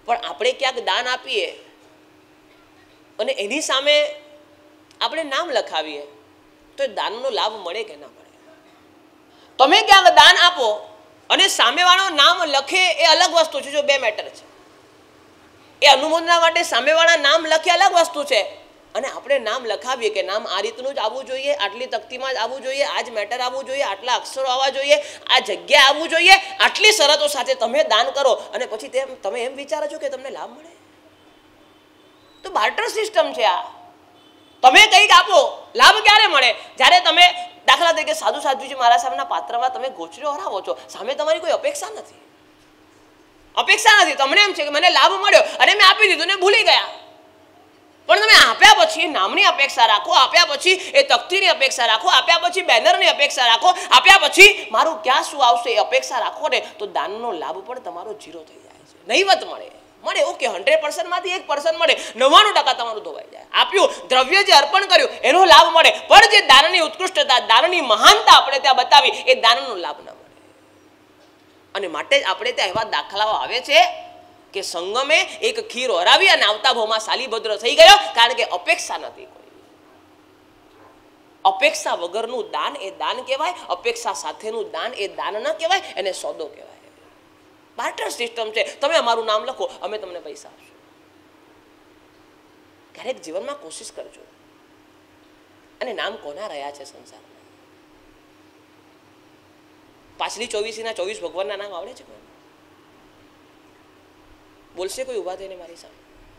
પણ આપણે ક્યાંક દાન આપીએ અને એની સામે આપણે નામ લખાવીએ તો દાનનો લાભ મળે કે ના મળે? તમે ક્યાંક દાન આપો અને સામેવાળો નામ લખે એ અલગ વસ્તુ છે. જો બે મેટર છે. એ અનુમોદના માટે સામેવાળા નામ લખે અલગ વસ્તુ છે, અને આપણે નામ લખાવીએ કે નામ આ રીતનું જ આવવું જોઈએ, આટલી તકતીમાં જ આવવું જોઈએ, આ જ મેટર આવવું જોઈએ, આટલા અક્ષરો આવવા જોઈએ, આ જગ્યા આવવું જોઈએ, આટલી શરતો સાથે તમે દાન કરો અને પછી તમે એમ વિચારો છો કે તમને લાભ મળે? તો બાર્ટર સિસ્ટમ છે આ. તમે કંઈક આપો, લાભ ક્યારે મળે? જ્યારે તમે દાખલા તરીકે સાધુ સાધુજી મહારાજ સાહેબના પાત્રમાં તમે ગોચરીઓ હરાવો છો, સામે તમારી કોઈ અપેક્ષા નથી. તમને એમ છે કે મને લાભ મળ્યો અને મેં આપી દીધું ને ભૂલી ગયા. પણ તમે આપ્યા પછી નામની અપેક્ષા રાખો, આપ્યા પછી એ તકતીની અપેક્ષા રાખો, આપ્યા પછી બેનરની અપેક્ષા રાખો, આપ્યા પછી મારું ક્યાં શું આવશે એ અપેક્ષા રાખો ને, તો દાનનો લાભ પણ તમારો 0 થઈ જાય છે. નહીવત મળે. ઓકે, 100% માંથી 1% મળે, 99% તમારું ધોવાઈ જાય. આપ્યું દ્રવ્ય જે અર્પણ કર્યું એનો લાભ મળે, પણ જે દાનની ઉત્કૃષ્ટતા, દાનની મહાનતા આપણે ત્યાં બતાવી એ દાનનો લાભ ના મળે. અને માટે જ આપણે ત્યાં એવા દાખલાઓ આવે છે કે સંગમે એક ખીર ઓરાવી અને આવતા ભાવમાં સાલીભદ્ર થઈ ગયો, કારણ કે અપેક્ષા નથી કોઈ. અપેક્ષા વગરનું દાન એ દાન કહેવાય, અપેક્ષા સાથેનું દાન એ દાન ન કહેવાય, એને સોદો કહેવાય. બાર્ટર સિસ્ટમ છે. તમે અમારું નામ લખો, અમે તમને પૈસા આપશું. ક્યારેક જીવનમાં કોશિશ કરજો. અને નામ કોના રહ્યા છે સંસારમાં? પાછલી 24 ભગવાનના નામ આવડે છે? બોલશે કોઈ ઉભા થઈને મારી સામે?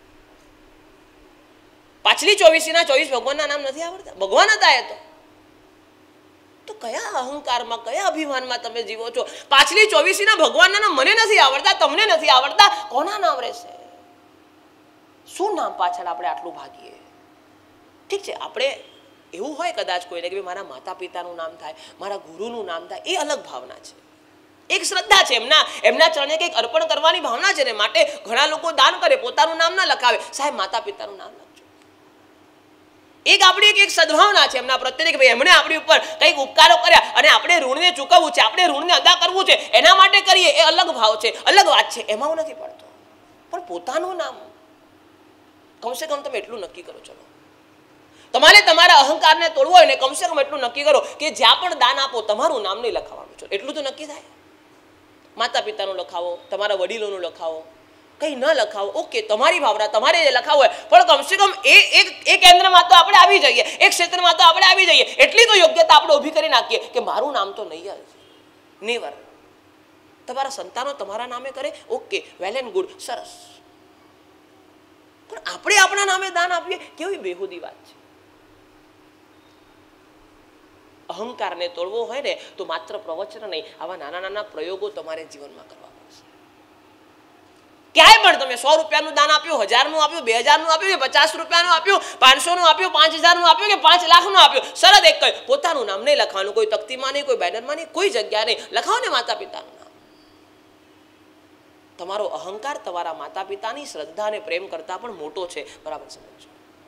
પાછલી 24 ભગવાનના નામ નથી આવડતા? ભગવાન હતા એ તો કયા અહંકારમાં, કયા અભિમાનમાં તમે જીવો છો? પાછલી 24 ભગવાનના નામ મને નથી આવડતા, તમને નથી આવડતા, કોના નામ રહેશે? શું નામ પાછળ આપણે આટલું ભાગીએ? ઠીક છે, આપણે એવું હોય કદાચ કોઈને કે મારા માતા પિતાનું નામ થાય, મારા ગુરુનું નામ થાય, એ અલગ ભાવના છે. એક શ્રદ્ધા છે, એમના ચરણે કંઈક અર્પણ કરવાની ભાવના છે ને, માટે ઘણા લોકો દાન કરે, પોતાનું નામ ના લખાવે, સાહેબ માતા પિતાનું નામ લખજો. એક આપણી એક સદભાવના છે એમના પ્રત્યે કે ભાઈ એમણે આપણી ઉપર કંઈક ઉપકારો કર્યા અને આપણે ઋણને ચૂકવવું છે, આપણે ઋણને અદા કરવું છે, એના માટે કરીએ, એ અલગ ભાવ છે, અલગ વાત છે, એમાં હું નથી પડતો. પણ પોતાનું નામ કમસે કમ તમે એટલું નક્કી કરો. ચલો, તમારે તમારા અહંકારને તોડવો હોય ને કમસે કમ એટલું નક્કી કરો કે જ્યાં પણ દાન આપો તમારું નામ નહીં લખાવવાનું છે. એટલું તો નક્કી થાય. માતા પિતાનું લખાવો, તમારા વડીલોનું લખાવો, કંઈ ન લખાવો, ઓકે, તમારી ભાવના, તમારે જે લખાવો હોય, પણ કમસે કમ એ કેન્દ્રમાં તો આપણે આવી જઈએ, એક ક્ષેત્રમાં તો આપણે આવી જઈએ. એટલી તો યોગ્યતા આપણે ઊભી કરી નાખીએ કે મારું નામ તો નહીં જ, નેવર. તમારા સંતાનો તમારા નામે કરે, ઓકે, વેલ એન્ડ ગુડ, સરસ. પણ આપણે આપણા નામે દાન આપીએ, કેવી બેહુદી વાત છે. અહંકારને તોડવો હોય ને તો માત્ર પ્રવચન નહીં, આવા નાના નાના પ્રયોગો તમારે જીવનમાં કરવા પડશે. ક્યાંય પણ તમે 100 રૂપિયાનું દાન આપ્યું, 1000નું આપ્યું, 2000નું આપ્યું, 50 રૂપિયાનું આપ્યું, 500નું આપ્યું, 5000નું આપ્યું કે 5 લાખનું આપ્યું, સરળ એક કહ્યું, પોતાનું નામ નહીં લખવાનું, કોઈ તકતીમાં નહીં, કોઈ બેનરમાં નહીં, કોઈ જગ્યા નહીં. લખાવો ને માતા પિતાનું નામ. તમારો અહંકાર તમારા માતા પિતાની શ્રદ્ધા અને પ્રેમ કરતા પણ મોટો છે. બરાબર સમજો?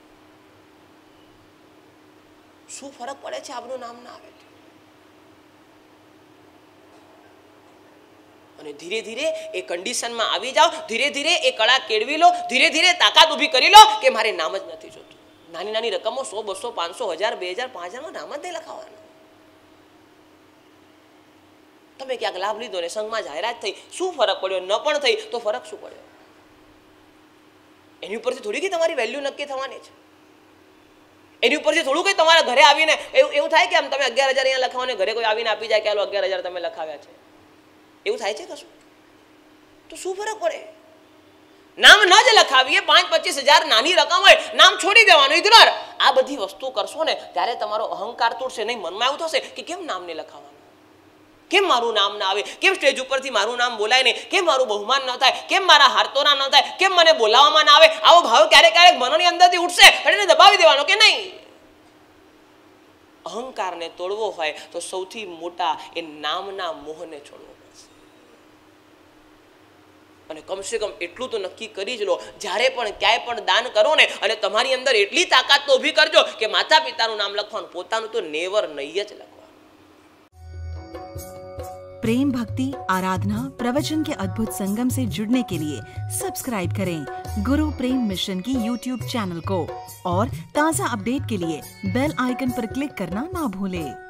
શું ફરક પડે છે આપણું નામ ના આવે? અને ધીરે ધીરે એ કન્ડિશનમાં આવી જાઓ, ધીરે ધીરે એ કળા કેળવી લો, ધીરે ધીરે તાકાત ઊભી કરી લો કે મારે નામ જ નથી જોતું. નાની નાની રકમો 100, 200, 500, 1000, 2000, 5000 નામ જ નહીં લખાવવાનું. તમે ક્યાંક લાભ લીધો ને સંઘમાં જાહેરાત થઈ, શું ફરક પડ્યો? ન પણ થઈ તો ફરક શું પડ્યો? એની ઉપરથી થોડી કઈ તમારી વેલ્યુ નક્કી થવાની છે. એની ઉપરથી થોડું કંઈ તમારા ઘરે આવીને એવું થાય કે આમ તમે 11000 અહીંયા લખાવો ને ઘરે કોઈ આવીને આપી જાય કે આલો 11000 તમે લખાવ્યા છે, એવું થાય છે કશું? તો શું ફરક પડે? નામ ન જ લખાવીએ, 5-25 હજાર નાની રકમ હોય, નામ છોડી દેવાનું, ઇગ્નોર. આ બધી વસ્તુ કરશો ને ત્યારે તમારો અહંકાર તૂટશે નહીં. મનમાં એવું થશે કે કેમ નામ નહીં લખાવાનું, કેમ મારું નામ ના આવે, કેમ સ્ટેજ ઉપરથી મારું નામ બોલાય નહીં, કેમ મારું બહુમાન ન થાય, કેમ મારા હારતોના ન થાય, કેમ મને બોલાવવામાં ના આવે. આવો ભાવ ક્યારેક ક્યારેક મનની અંદરથી ઉઠશે, પણ એને દબાવી દેવાનો કે નહીં. અહંકારને તોડવો હોય તો સૌથી મોટા એ નામના મોહને છોડવો પડશે. અને કમસે કમ એટલું તો નક્કી કરી જ લો, જ્યારે પણ ક્યાંય પણ દાન કરો ને, અને તમારી અંદર એટલી તાકાત તો ઊભી કરજો કે માતા પિતાનું નામ લખવાનું, પોતાનું તો નેવર નહીં જ લખવાનું. प्रेम, भक्ति, आराधना, प्रवचन के अद्भुत संगम से जुड़ने के लिए सब्सक्राइब करें गुरु प्रेम मिशन की YouTube चैनल को और ताज़ा अपडेट के लिए बेल आइकन पर क्लिक करना ना भूलें।